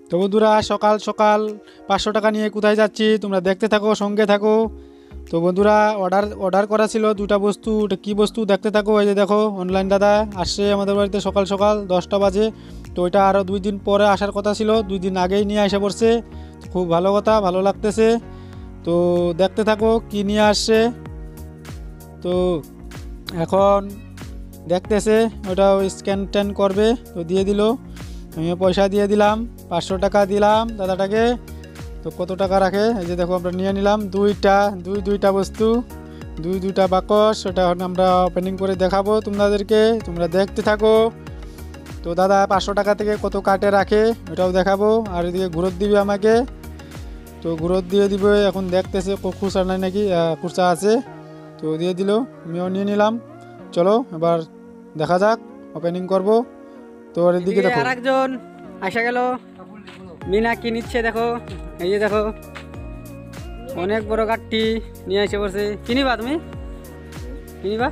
তো বন্ধুরা সকাল সকাল 500 টাকা নিয়ে কোথায় যাচ্ছি তোমরা দেখতে থাকো, সঙ্গে থাকো। তো বন্ধুরা অর্ডার করা ছিল দুটা বস্তু, ওটা কী বস্তু দেখতে থাকো। এই যে দেখো অনলাইন দাদা আসছে আমাদের বাড়িতে সকাল সকাল 10টা বাজে। তো ওইটা আরও 2 দিন পরে আসার কথা ছিল, 2 দিন আগেই নিয়ে এসে পড়ছে। খুব ভালো কথা, ভালো লাগতেছে। তো দেখতে থাকো কি নিয়ে আসছে। তো এখন দেখতেছে ওটা স্ক্যান ট্যান করবে, তো দিয়ে দিল। আমিও পয়সা দিয়ে দিলাম, 500 টাকা দিলাম দাদাটাকে। তো কত টাকা রাখে এই যে দেখো, আমরা নিয়ে নিলাম দুইটা বস্তু, দুইটা বাকস। ওটা আমরা ওপেনিং করে দেখাবো তোমাদেরকে, তোমরা দেখতে থাকো। তো দাদা 500 টাকা থেকে কত কাটে রাখে ওটাও দেখাবো, আর এদিকে ঘুরত দিবে আমাকে। তো ঘুরত দিয়ে দিবে, এখন দেখতেছে খুচরা নাই নাকি, খুচরা আছে। তো দিয়ে দিল, আমিও নিয়ে নিলাম। চলো এবার দেখা যাক, ওপেনিং করব। তো আর এদিকে দেখো আরেকজন আসা গেল, মিনা কি নিচ্ছে দেখো। এই যে দেখো অনেক বড় কাঠটি নিয়ে এসে পড়ছে। কিনিবা তুমি? কিনিবা?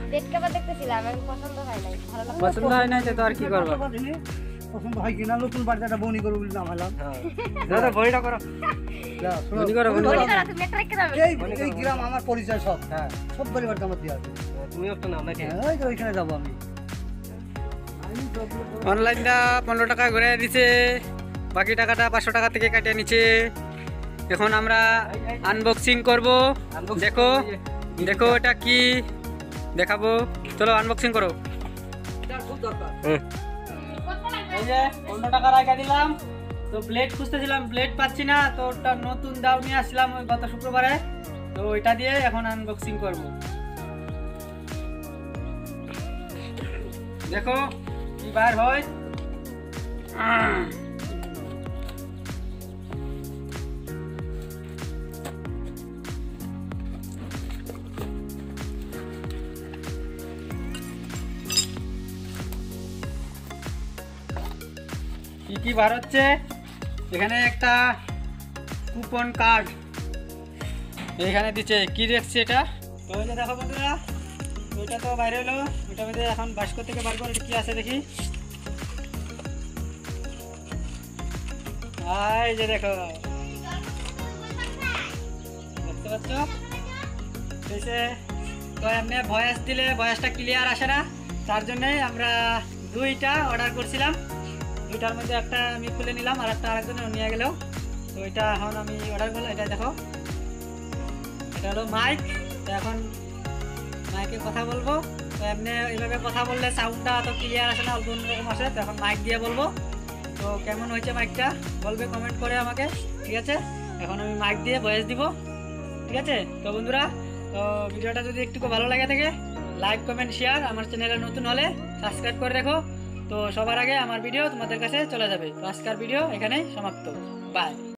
পছন্দ হয় নাই তো আর কি করবা? পছন্দ হয় কিনা, নতুন বাড়িতে একটা বনি করবো বলে নাম হলাম। দাদা বড়িটা করো, বনি করো, বনি করো। এই গ্রাম আমার পরিচয় সব, হ্যাঁ সব পরিবারটা আমার দিয়ে আছে। তুমি একটা নাম নাকি? ওই তো ওইখানে যাবো আমি। অনলাইনটা 15 টাকা ঘুরে দিছে, বাকি টাকাটা 500 টাকা থেকে কাটিয়ে নিচ্ছে। এখন আমরা আনবক্সিং করব। দেখো দেখো এটা কি দেখাবো, চলো আনবক্সিং করো। এই যে 15 টাকা রাখা দিলাম। তো ব্লেড খুঁজতেছিলাম, ব্লেড পাচ্ছি না, তো ওটা নতুন দাও নিয়ে আসলাম ওই গত শুক্রবারে। তো ওইটা দিয়ে এখন আনবক্সিং করব। দেখো কি বার হয়। কি কি বার হচ্ছে, এখানে একটা কুপন কার্ড এখানে দিচ্ছে, কি দেখছি এটা। তো ওই যে দেখো বন্ধুরা, ওইটা তো বাইরে হলো, ওইটা মধ্যে এখন বাস্ক থেকে বার করে কি আছে দেখি। এই যে দেখো, দেখতে পাচ্ছ তো এমনি ভয়েস দিলে ভয়েসটা ক্লিয়ার আসে না, তার জন্যই আমরা দুইটা অর্ডার করছিলাম। দুইটার মধ্যে একটা আমি খুলে নিলাম, আর একটা আরেকজনে নিয়ে গেল। তো এটা এখন আমি অর্ডার করলাম। এটা দেখো, এটা হলো মাইক। তো এখন মাইকে কথা বলবো। তো এমনি এইভাবে কথা বললে সাউন্ডটা তো ক্লিয়ার আসে না, অল্প অন্যরকম আসে। তো এখন মাইক দিয়ে বলবো। তো কেমন হয়েছে মাইকটা বলবে কমেন্ট করে আমাকে, ঠিক আছে? এখন আমি মাইক দিয়ে ভয়েস দিব, ঠিক আছে? তো বন্ধুরা, তো ভিডিওটা যদি একটু ভালো লাগে থাকে লাইক কমেন্ট শেয়ার, আমার চ্যানেলে নতুন হলে সাবস্ক্রাইব করে রাখো। তো সবার আগে আমার ভিডিও তোমাদের কাছে চলে যাবে। তো আজকের ভিডিও এখানেই সমাপ্ত, বাই।